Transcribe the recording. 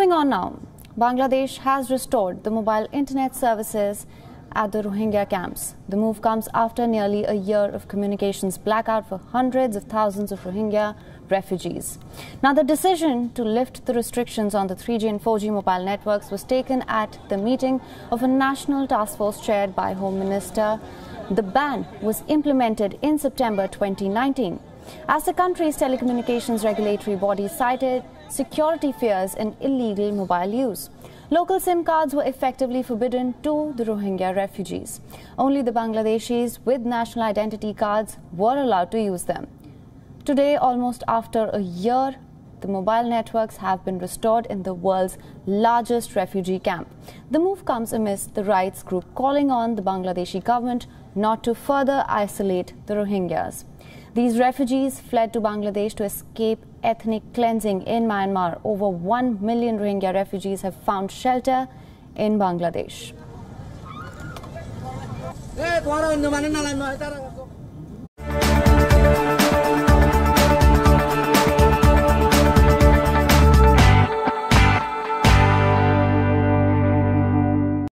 Moving on now, Bangladesh has restored the mobile internet services at the Rohingya camps. The move comes after nearly a year of communications blackout for hundreds of thousands of Rohingya refugees. Now, the decision to lift the restrictions on the 3G and 4G mobile networks was taken at the meeting of a national task force chaired by Home Minister. The ban was implemented in September 2019 as the country's telecommunications regulatory body cited security fears and illegal mobile use. Local SIM cards were effectively forbidden to the Rohingya refugees. Only the Bangladeshis with national identity cards were allowed to use them. Today, almost after a year, the mobile networks have been restored in the world's largest refugee camp. The move comes amidst the rights group calling on the Bangladeshi government not to further isolate the Rohingyas. These refugees fled to Bangladesh to escape ethnic cleansing in Myanmar. Over 1 million Rohingya refugees have found shelter in Bangladesh.